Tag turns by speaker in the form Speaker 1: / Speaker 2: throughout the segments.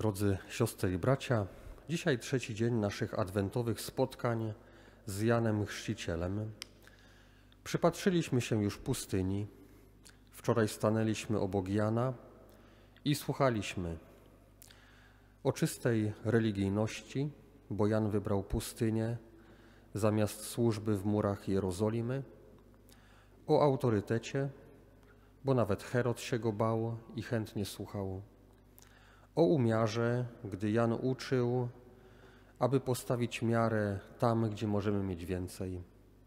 Speaker 1: Drodzy siostry i bracia, dzisiaj trzeci dzień naszych adwentowych spotkań z Janem Chrzcicielem. Przypatrzyliśmy się już pustyni. Wczoraj stanęliśmy obok Jana i słuchaliśmy o czystej religijności, bo Jan wybrał pustynię zamiast służby w murach Jerozolimy, o autorytecie, bo nawet Herod się go bał i chętnie słuchał, o umiarze, gdy Jan uczył, aby postawić miarę tam, gdzie możemy mieć więcej,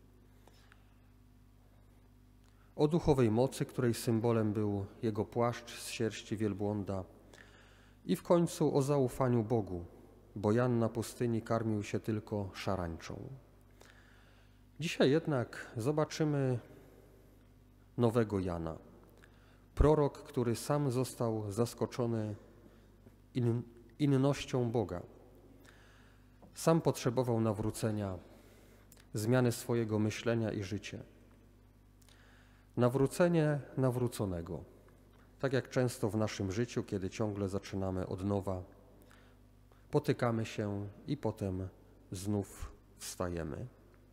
Speaker 1: o duchowej mocy, której symbolem był jego płaszcz z sierści wielbłąda i w końcu o zaufaniu Bogu, bo Jan na pustyni karmił się tylko szarańczą. Dzisiaj jednak zobaczymy nowego Jana, prorok, który sam został zaskoczony innością Boga. Sam potrzebował nawrócenia, zmiany swojego myślenia i życia. Nawrócenie nawróconego. Tak jak często w naszym życiu, kiedy ciągle zaczynamy od nowa, potykamy się i potem znów wstajemy.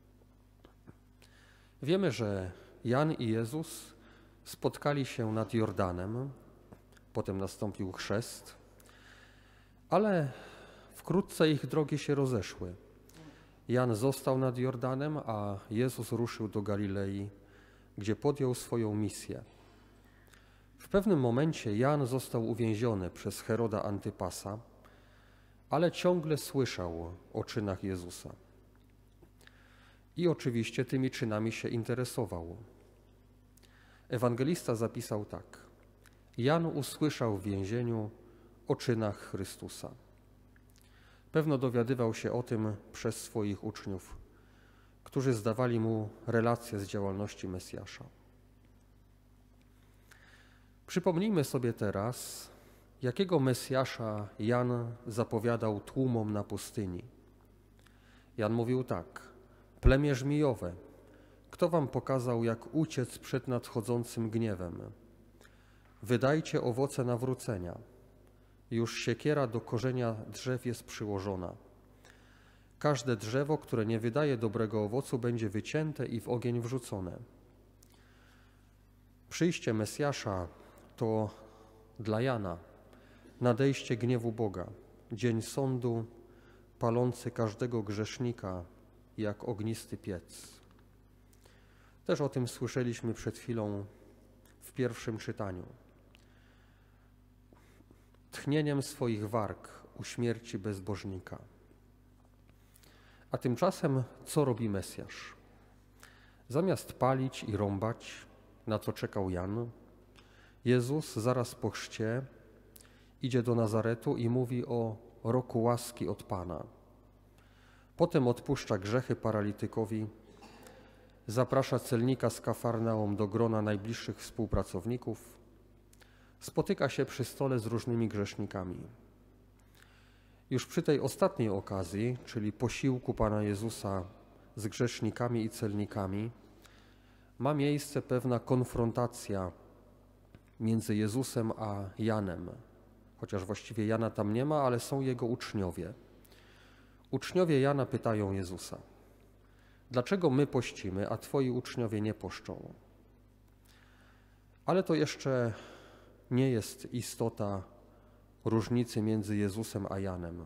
Speaker 1: Wiemy, że Jan i Jezus spotkali się nad Jordanem, potem nastąpił chrzest, ale wkrótce ich drogi się rozeszły. Jan został nad Jordanem, a Jezus ruszył do Galilei, gdzie podjął swoją misję. W pewnym momencie Jan został uwięziony przez Heroda Antypasa, ale ciągle słyszał o czynach Jezusa. I oczywiście tymi czynami się interesował. Ewangelista zapisał tak: Jan usłyszał w więzieniu o czynach Chrystusa. Pewno dowiadywał się o tym przez swoich uczniów, którzy zdawali mu relacje z działalności Mesjasza. Przypomnijmy sobie teraz, jakiego Mesjasza Jan zapowiadał tłumom na pustyni. Jan mówił tak: plemię żmijowe, kto wam pokazał, jak uciec przed nadchodzącym gniewem? Wydajcie owoce nawrócenia. Już siekiera do korzenia drzew jest przyłożona. Każde drzewo, które nie wydaje dobrego owocu, będzie wycięte i w ogień wrzucone. Przyjście Mesjasza to dla Jana nadejście gniewu Boga, dzień sądu palący każdego grzesznika jak ognisty piec. Też o tym słyszeliśmy przed chwilą w pierwszym czytaniu. Tchnieniem swoich warg uśmierci bezbożnika. A tymczasem co robi Mesjasz? Zamiast palić i rąbać, na co czekał Jan, Jezus zaraz po chrzcie idzie do Nazaretu i mówi o roku łaski od Pana. Potem odpuszcza grzechy paralitykowi, zaprasza celnika z Kafarnaum do grona najbliższych współpracowników, spotyka się przy stole z różnymi grzesznikami. Już przy tej ostatniej okazji, czyli posiłku Pana Jezusa z grzesznikami i celnikami, ma miejsce pewna konfrontacja między Jezusem a Janem. Chociaż właściwie Jana tam nie ma, ale są jego uczniowie. Uczniowie Jana pytają Jezusa: dlaczego my pościmy, a twoi uczniowie nie poszczą? Ale to jeszcze nie jest istota różnicy między Jezusem a Janem.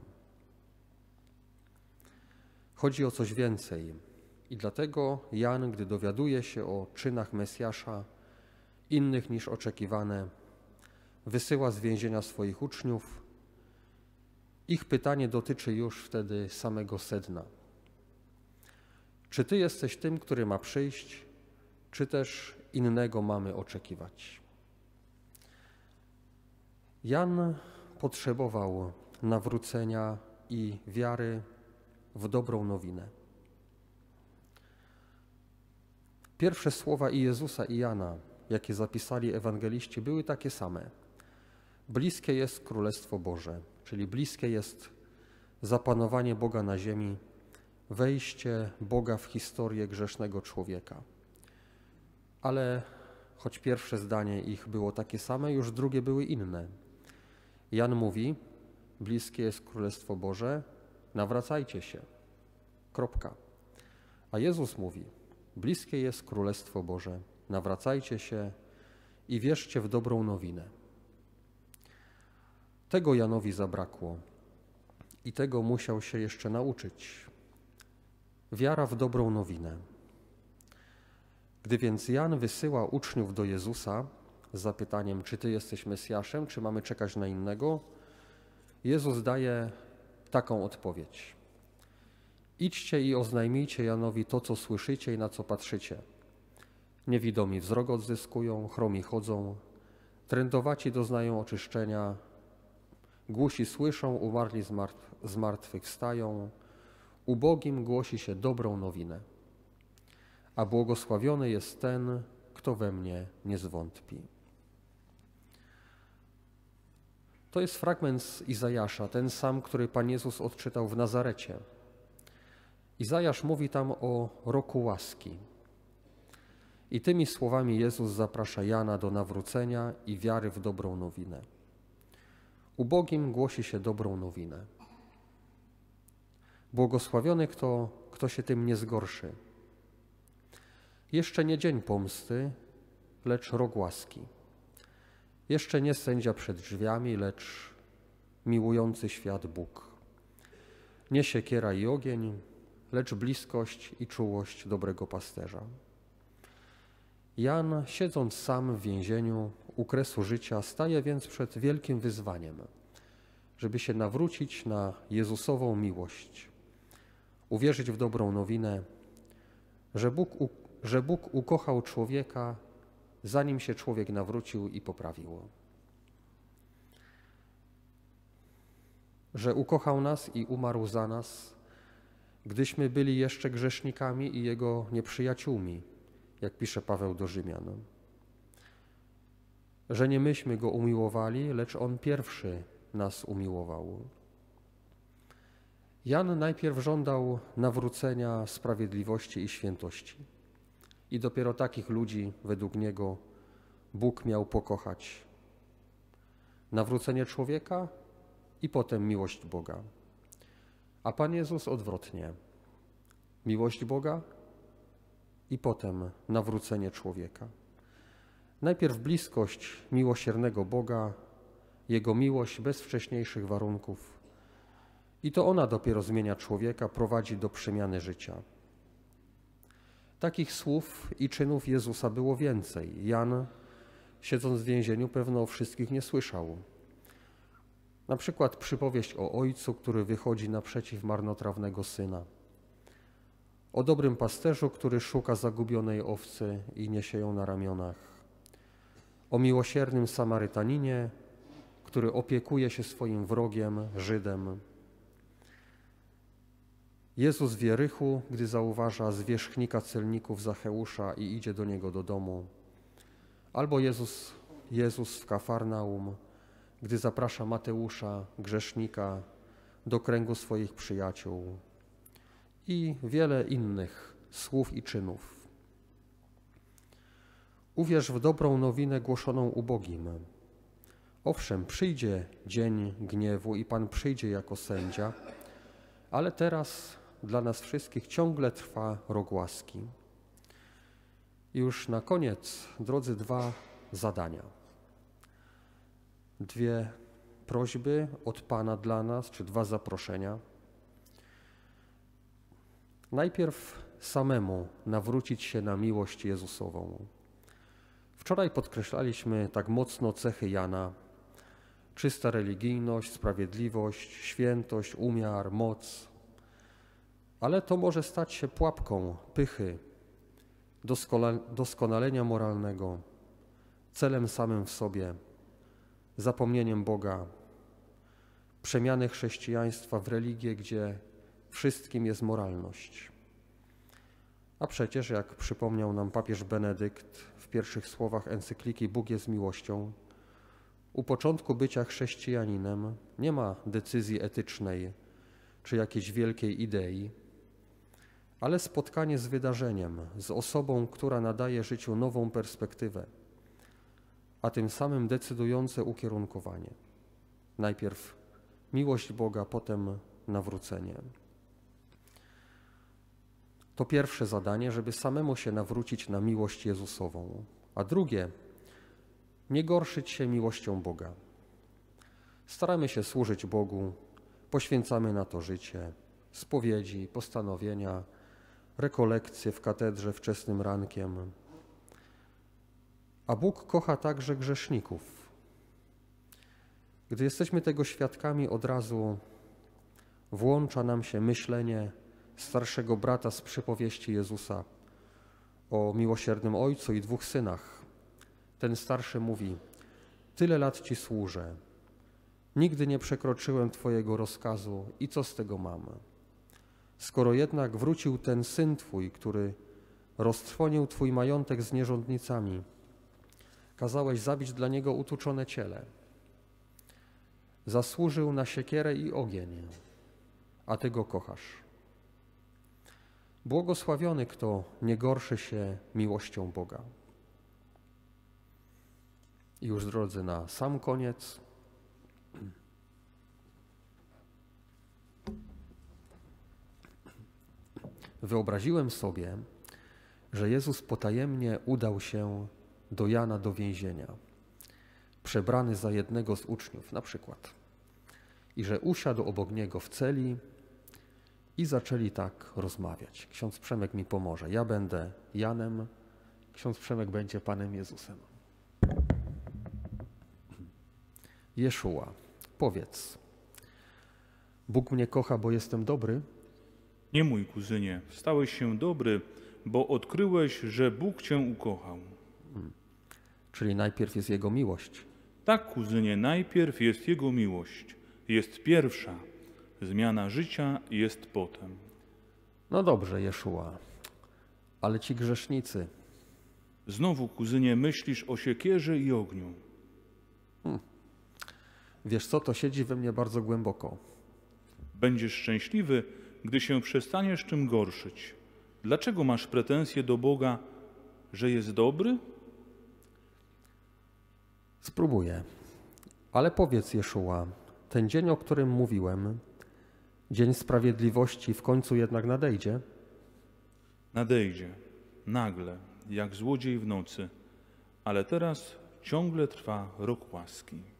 Speaker 1: Chodzi o coś więcej i dlatego Jan, gdy dowiaduje się o czynach Mesjasza, innych niż oczekiwane, wysyła z więzienia swoich uczniów. Ich pytanie dotyczy już wtedy samego sedna. Czy Ty jesteś tym, który ma przyjść, czy też innego mamy oczekiwać? Jan potrzebował nawrócenia i wiary w dobrą nowinę. Pierwsze słowa i Jezusa, i Jana, jakie zapisali ewangeliści, były takie same. Bliskie jest Królestwo Boże, czyli bliskie jest zapanowanie Boga na ziemi, wejście Boga w historię grzesznego człowieka. Ale choć pierwsze zdanie ich było takie same, już drugie były inne. Jan mówi: bliskie jest Królestwo Boże, nawracajcie się. Kropka. A Jezus mówi, bliskie jest Królestwo Boże, nawracajcie się i wierzcie w dobrą nowinę. Tego Janowi zabrakło i tego musiał się jeszcze nauczyć. Wiara w dobrą nowinę. Gdy więc Jan wysyła uczniów do Jezusa z zapytaniem, czy Ty jesteś Mesjaszem, czy mamy czekać na innego, Jezus daje taką odpowiedź. Idźcie i oznajmijcie Janowi to, co słyszycie i na co patrzycie. Niewidomi wzrok odzyskują, chromi chodzą, trędowaci doznają oczyszczenia, głusi słyszą, umarli z martwych wstają, ubogim głosi się dobrą nowinę. A błogosławiony jest ten, kto we mnie nie zwątpi. To jest fragment z Izajasza, ten sam, który Pan Jezus odczytał w Nazarecie. Izajasz mówi tam o roku łaski. I tymi słowami Jezus zaprasza Jana do nawrócenia i wiary w dobrą nowinę. Ubogim głosi się dobrą nowinę. Błogosławiony kto się tym nie zgorszy. Jeszcze nie dzień pomsty, lecz rok łaski. Jeszcze nie sędzia przed drzwiami, lecz miłujący świat Bóg. Nie siekiera i ogień, lecz bliskość i czułość dobrego pasterza. Jan, siedząc sam w więzieniu u kresu życia, staje więc przed wielkim wyzwaniem, żeby się nawrócić na Jezusową miłość, uwierzyć w dobrą nowinę, że Bóg ukochał człowieka, zanim się człowiek nawrócił i poprawił. Że ukochał nas i umarł za nas, gdyśmy byli jeszcze grzesznikami i Jego nieprzyjaciółmi, jak pisze Paweł do Rzymian. Że nie myśmy Go umiłowali, lecz On pierwszy nas umiłował. Jan najpierw żądał nawrócenia, sprawiedliwości i świętości. I dopiero takich ludzi, według niego, Bóg miał pokochać. Nawrócenie człowieka i potem miłość Boga. A Pan Jezus odwrotnie. Miłość Boga i potem nawrócenie człowieka. Najpierw bliskość miłosiernego Boga, Jego miłość bez wcześniejszych warunków. I to ona dopiero zmienia człowieka, prowadzi do przemiany życia. Takich słów i czynów Jezusa było więcej. Jan, siedząc w więzieniu, pewno o wszystkich nie słyszał. Na przykład przypowieść o ojcu, który wychodzi naprzeciw marnotrawnego syna. O dobrym pasterzu, który szuka zagubionej owcy i niesie ją na ramionach. O miłosiernym Samarytaninie, który opiekuje się swoim wrogiem, Żydem. Jezus w Jerychu, gdy zauważa zwierzchnika celników Zacheusza i idzie do niego do domu. Albo Jezus w Kafarnaum, gdy zaprasza Mateusza, grzesznika, do kręgu swoich przyjaciół. I wiele innych słów i czynów. Uwierz w dobrą nowinę głoszoną ubogim. Owszem, przyjdzie dzień gniewu i Pan przyjdzie jako sędzia, ale teraz dla nas wszystkich ciągle trwa rok łaski. I już na koniec, drodzy, 2 zadania. 2 prośby od Pana dla nas, czy 2 zaproszenia. Najpierw samemu nawrócić się na miłość Jezusową. Wczoraj podkreślaliśmy tak mocno cechy Jana. Czysta religijność, sprawiedliwość, świętość, umiar, moc. Ale to może stać się pułapką pychy, doskonalenia moralnego, celem samym w sobie, zapomnieniem Boga, przemiany chrześcijaństwa w religię, gdzie wszystkim jest moralność. A przecież, jak przypomniał nam papież Benedykt w pierwszych słowach encykliki Bóg jest miłością, u początku bycia chrześcijaninem nie ma decyzji etycznej czy jakiejś wielkiej idei, ale spotkanie z wydarzeniem, z osobą, która nadaje życiu nową perspektywę, a tym samym decydujące ukierunkowanie. Najpierw miłość Boga, potem nawrócenie. To pierwsze zadanie, żeby samemu się nawrócić na miłość Jezusową, a drugie, nie gorszyć się miłością Boga. Staramy się służyć Bogu, poświęcamy na to życie, spowiedzi, postanowienia, rekolekcje w katedrze wczesnym rankiem. A Bóg kocha także grzeszników. Gdy jesteśmy tego świadkami, od razu włącza nam się myślenie starszego brata z przypowieści Jezusa o miłosiernym ojcu i 2 synach. Ten starszy mówi: tyle lat Ci służę, nigdy nie przekroczyłem Twojego rozkazu i co z tego mam? Skoro jednak wrócił ten syn Twój, który roztrwonił Twój majątek z nierządnicami, kazałeś zabić dla niego utuczone ciele. Zasłużył na siekierę i ogień, a Ty go kochasz. Błogosławiony, kto nie gorszy się miłością Boga. I już, drodzy, na sam koniec wyobraziłem sobie, że Jezus potajemnie udał się do Jana do więzienia, przebrany za jednego z uczniów na przykład, i że usiadł obok niego w celi i zaczęli tak rozmawiać. Ksiądz Przemek mi pomoże. Ja będę Janem, ksiądz Przemek będzie Panem Jezusem. Jeszua, powiedz, Bóg mnie kocha, bo jestem dobry?
Speaker 2: Nie, mój kuzynie, stałeś się dobry, bo odkryłeś, że Bóg cię ukochał.
Speaker 1: Czyli najpierw jest Jego miłość.
Speaker 2: Tak, kuzynie, najpierw jest Jego miłość. Jest pierwsza. Zmiana życia jest potem.
Speaker 1: No dobrze, Jeszua, ale ci grzesznicy.
Speaker 2: Znowu, kuzynie, myślisz o siekierze i ogniu.
Speaker 1: Wiesz co, to siedzi we mnie bardzo głęboko.
Speaker 2: Będziesz szczęśliwy, gdy się przestaniesz czym gorszyć. Dlaczego masz pretensje do Boga, że jest dobry?
Speaker 1: Spróbuję. Ale powiedz, Jeszua, ten dzień, o którym mówiłem, dzień sprawiedliwości, w końcu jednak nadejdzie?
Speaker 2: Nadejdzie, nagle, jak złodziej w nocy, ale teraz ciągle trwa rok łaski.